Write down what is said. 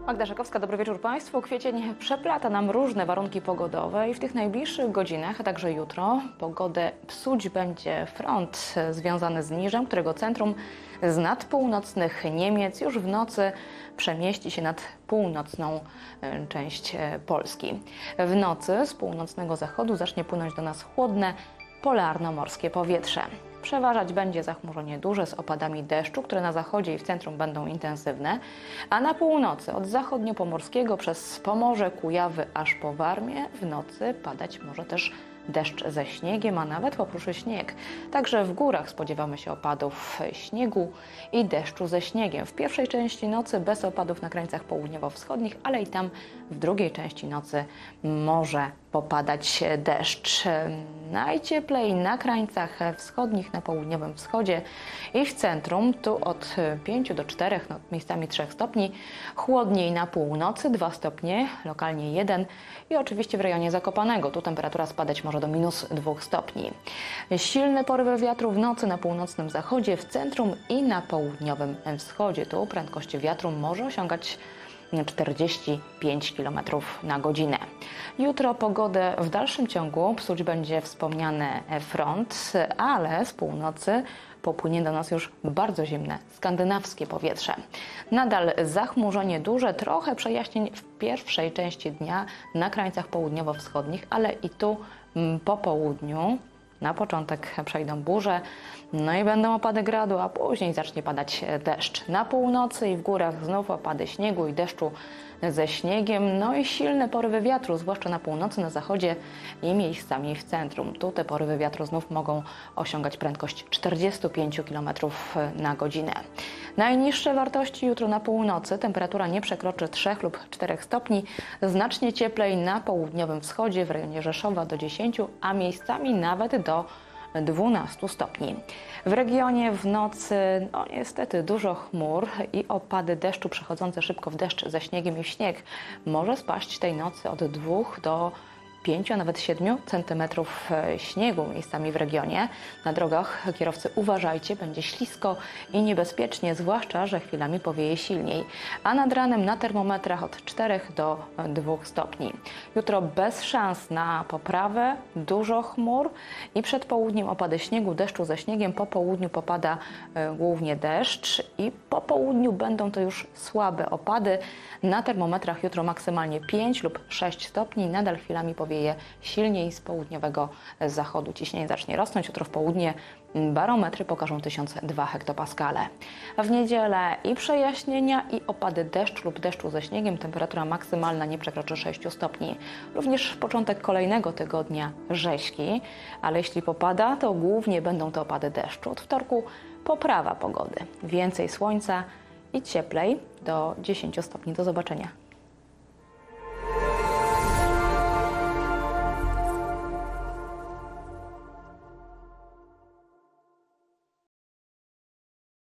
Magda Żakowska, dobry wieczór Państwu. Kwiecień przeplata nam różne warunki pogodowe i w tych najbliższych godzinach, a także jutro, pogodę psuć będzie front związany z Niżem, którego centrum z nadpółnocnych Niemiec już w nocy przemieści się nad północną część Polski. W nocy z północnego zachodu zacznie płynąć do nas chłodne, polarno-morskie powietrze. Przeważać będzie zachmurzenie duże z opadami deszczu, które na zachodzie i w centrum będą intensywne, a na północy od zachodniopomorskiego przez Pomorze, Kujawy aż po Warmię w nocy padać może też deszcz ze śniegiem, a nawet popruszy śnieg. Także w górach spodziewamy się opadów śniegu i deszczu ze śniegiem. W pierwszej części nocy bez opadów na krańcach południowo-wschodnich, ale i tam w drugiej części nocy może popadać deszcz. Najcieplej na krańcach wschodnich, na południowym wschodzie i w centrum, tu od 5 do 4, no, miejscami 3 stopni. Chłodniej na północy, 2 stopnie, lokalnie 1 i oczywiście w rejonie Zakopanego. Tu temperatura spadać może do -2 stopni. Silne porywy wiatru w nocy na północnym zachodzie, w centrum i na południowym wschodzie. Tu prędkość wiatru może osiągać 45 km na godzinę. Jutro pogodę w dalszym ciągu psuć będzie wspomniany front, ale z północy popłynie do nas już bardzo zimne, skandynawskie powietrze. Nadal zachmurzenie duże, trochę przejaśnień w pierwszej części dnia na krańcach południowo-wschodnich, ale i tu po południu na początek przejdą burze, no i będą opady gradu, a później zacznie padać deszcz. Na północy i w górach znów opady śniegu i deszczu ze śniegiem, no i silne porywy wiatru, zwłaszcza na północy, na zachodzie i miejscami w centrum. Tu te porywy wiatru znów mogą osiągać prędkość 45 km na godzinę. Najniższe wartości jutro na północy, temperatura nie przekroczy 3 lub 4 stopni, znacznie cieplej na południowym wschodzie, w rejonie Rzeszowa do 10, a miejscami nawet do 12 stopni. W regionie w nocy no niestety dużo chmur i opady deszczu przechodzące szybko w deszcz ze śniegiem i w śnieg. Może spaść tej nocy od 2 do 5, a nawet 7 cm śniegu miejscami w regionie. Na drogach kierowcy uważajcie, będzie ślisko i niebezpiecznie, zwłaszcza, że chwilami powieje silniej. A nad ranem na termometrach od 4 do 2 stopni. Jutro bez szans na poprawę, dużo chmur i przed południem opady śniegu, deszczu ze śniegiem. Po południu popada głównie deszcz i po południu będą to już słabe opady. Na termometrach jutro maksymalnie 5 lub 6 stopni. Nadal chwilami powieje silniej z południowego zachodu. Ciśnienie zacznie rosnąć. Jutro w południe barometry pokażą 1002 hektopaskale. W niedzielę i przejaśnienia, i opady deszczu lub deszczu ze śniegiem. Temperatura maksymalna nie przekroczy 6 stopni. Również początek kolejnego tygodnia rzeźki, ale jeśli popada, to głównie będą to opady deszczu. Od wtorku poprawa pogody. Więcej słońca i cieplej do 10 stopni. Do zobaczenia.